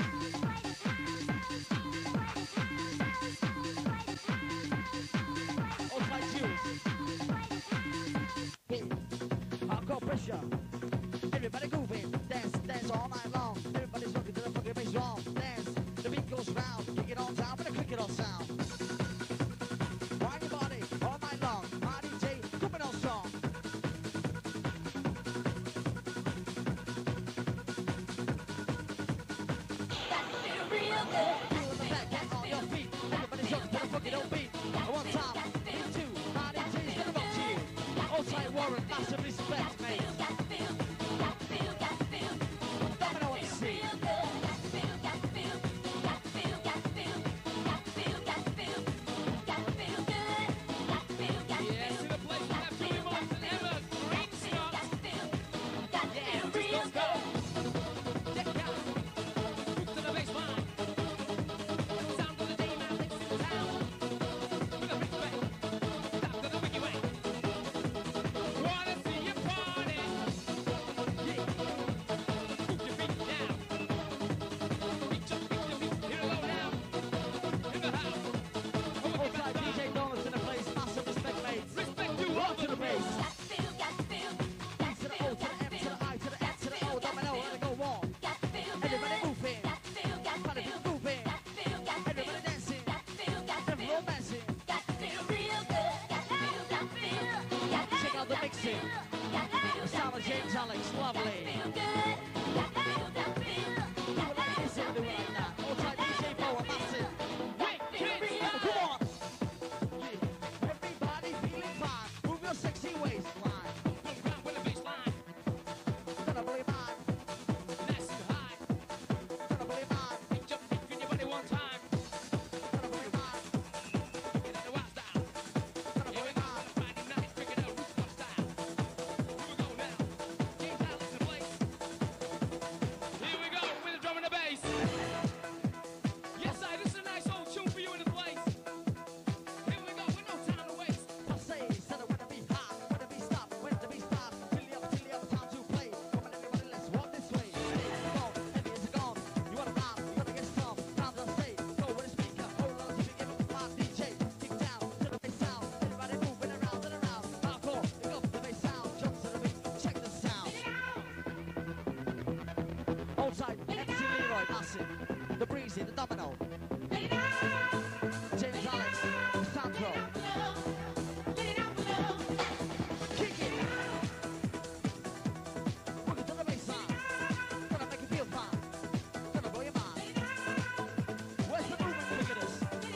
All tight shoes. Hardcore pressure. Everybody moving. Dance, dance all night long. Everybody's rocking to the fucking bass drum. Dance. Lauren, massive respect, mate. Domino on the scene. Yes, to the place we have Julie Moss and Emma Green Scott. Yeah, let's go. Check it out. Move to the baseline. Sound of the day, man, it's in town. With a big bang. Stop to the wiggy wang. Wanna see you party? Yeah. Move your feet down. Reach up, beat the beat. Here we go now. In the house. Hold tight, DJ Donuts in the place, massive respect, mate. Respect you Rock all to the bass. B to the O to the M to the I to the F to the O, domino, let it go on. Everybody moving, everybody moving, everybody dancing, everybody romancing. Check out the mixing. Sound of James Alex, lovely. Do it like this and do it like that. Hold tight, DJ Power, massive. Come on. Yeah. Everybody feeling fine. Move your sexy waistline. around with the baseline. Gonna believe mine. Nice and high. Gonna believe mine. Reach up, beat your body one time. Gonna believe mine. Get in the wild style. Gonna Here we believe go, mine. Friday night, bring it up, rooftop style. Here we go now. James Alex in the place. Here we go with the drum and the bass. Yes, I. This is a nice old tune for you in the place. Here we go with no time to waste. I say, said I wanna be hot, wanna be stopped, when to be stopped. Till you up, time to play. Come on, everybody, let's walk this way. Days are gone, and years are gone. You wanna rock, you wanna get some. Time to say, go with the speaker, hold on to the give it my DJ. Kick down to the bass sound. Everybody moving around and around. Hardcore, pick up the bass sound. Jump to the beat, check the sound. Hold tight, MC Leroy, massive. The Breezy, the Domino. James Alex, Sandro. Kick it. Rock it to the baseline. Gonna make you feel fine. Gonna blow your mind. Where's the movement? Look at this.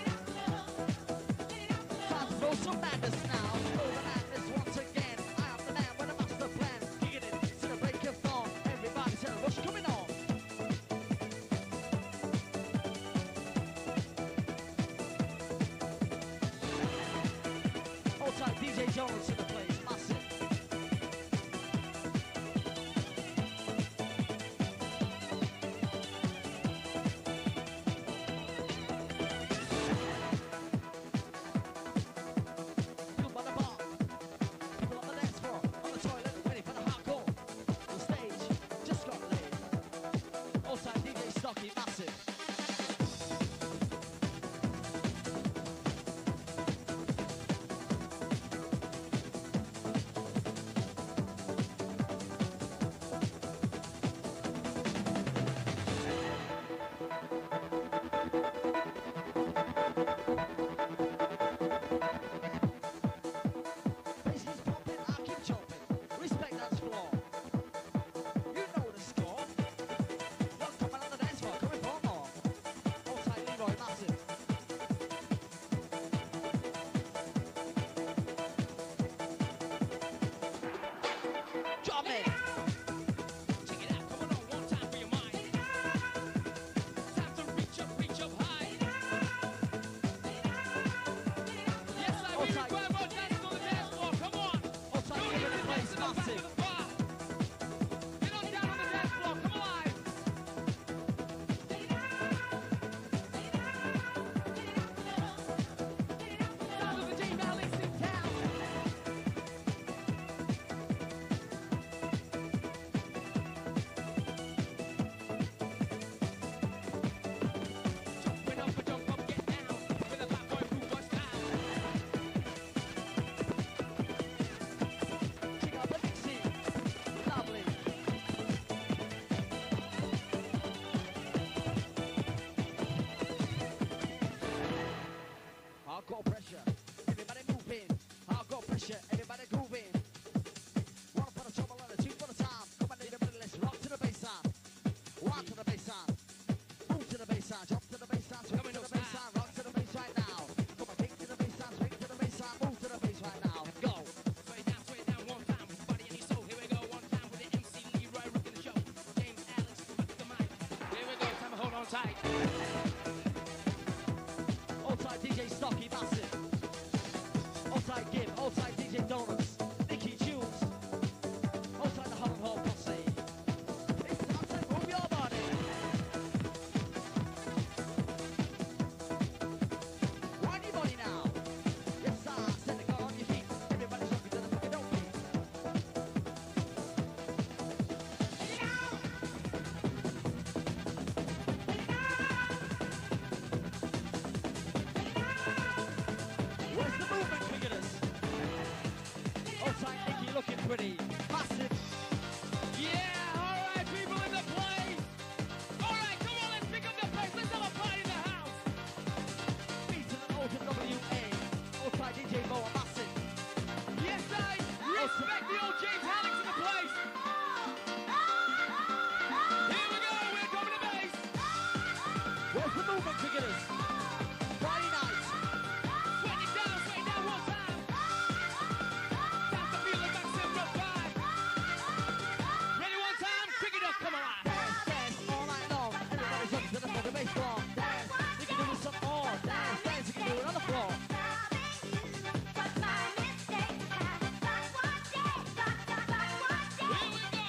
Time to blow some madness now. Blow the madness once again. I am the man with a master plan. Kicking it to the break of dawn. Everybody tell what's coming on. Hold tight, DJ Jones in the place, massive. People by the bar, people on the dance floor, on the toilet, ready for the hardcore. The stage just got laid. Hold tight, DJ Stocky, massive. Bass is pumping, I keep jumping. Respect dance floor. You know the score. You're coming on the dance floor, coming for more. Hold tight, Leroy, massive. Drum it. Check it out, come on, one time for your mind. Time to reach up high. Yes, I Hold we tight. require more dancers on the dance floor. Come on. Hold tight, Don't Leroy, leave the the place, dance in the back of massive. the bar. Get on down on the dance floor. Come alive. Sound of the James Alex in town. Jumping up, jump up, get down with a bad boy, blue boy style. tight. Hold tight DJ Stocky, massive. Hold tight Gib, hold tight DJ Donuts, Nicky Tunes. Hold tight the Holland Hall posse. It's time to move your body. Wind your body now. Yes, sir, set the car on your feet. Everybody's jumping to the fucking don't beat. Where's the movement, cricketers? Hold tight Nicky, looking pretty. Massive. Yeah, all right, people in the place. All right, come on, let's pick up the pace. Let's have a party in the house. Beat to the O to WA. Hold tight DJ Moa, massive. Yes, I respect the old James Alex in the place. Here we go, we're coming to base. Where's the movement, cricketers? Friday night. Sweat it down one time. Time to feel the maximum vibe. Ready one time, pick it up, come on. Dance, dance all night long. Everybody's up to the fucking bass drum. Dance, you can do this some more. Dance, dance, you can do it on the floor. Here we go.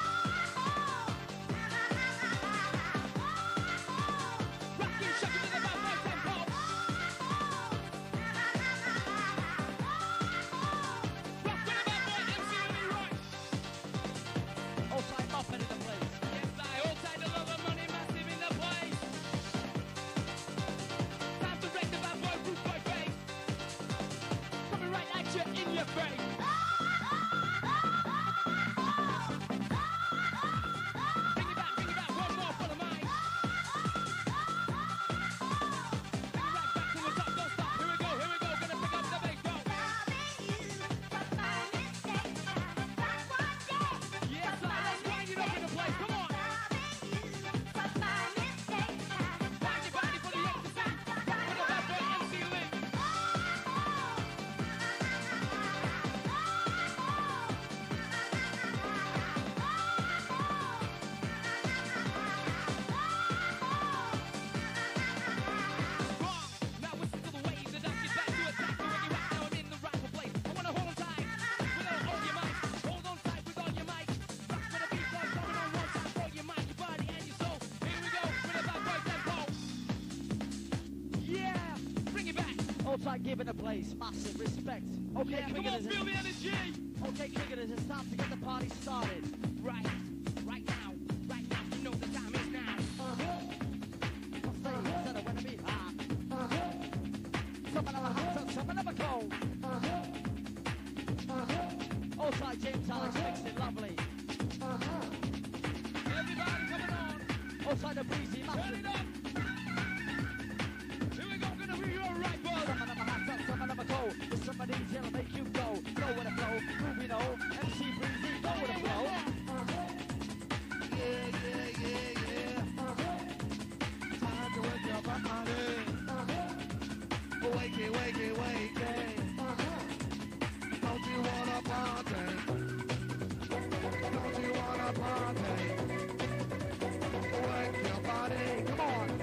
Rockin', shuckin' to the bad boy tempo. Rock to the bad boy MC and Leroy. Hold tight Muffin in the place. Yes, I hold tight the love of money, massive in the place. Time to wreck the bad boy, root boy face. Coming right at you in your face. Bring it back, one more for the mind. Bring it right back to the top, don't stop. Here we go, gonna pick up the bass, go. Yes, I, let's wind it up in the place, come on. Wind your body for the ecstasy. For the bad boy MC Link. Strong. Now listen to the waves that knock you back to attack the reggae right now. I'm in the rightful place. I wanna hold on tight with all your might. Hold on tight with all your might. Rock for the beat, boy, coming on one time for your mind, your body, and your soul. Here we go with a bad boy tempo. Yeah, bring it back. Hold tight Gib in the place. Massive respect. Okay, Yeah, come on, cricketers. feel the energy. Okay, cricketers, it's time to get the party started. Right now, you know the time is now. Say, instead of when I be hot. Some of them are hot, some of them are cold. Hold tight James Alex, mixed it lovely. Everybody coming on. Hold tight the breezy, Turn massive. it up. Here we go, gonna be your right, bud. Some of them are hot, some of them are cold. There's somebody here to make you go. Go with the flow, Groovy No, MC Breezy, go with the flow. Yeah. Time to wake your body. Wake it. Don't you wanna party? Don't you wanna party? Wake your body. Come on.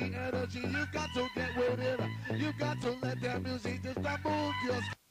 the energy. You got to get with it. You got to let that music just move your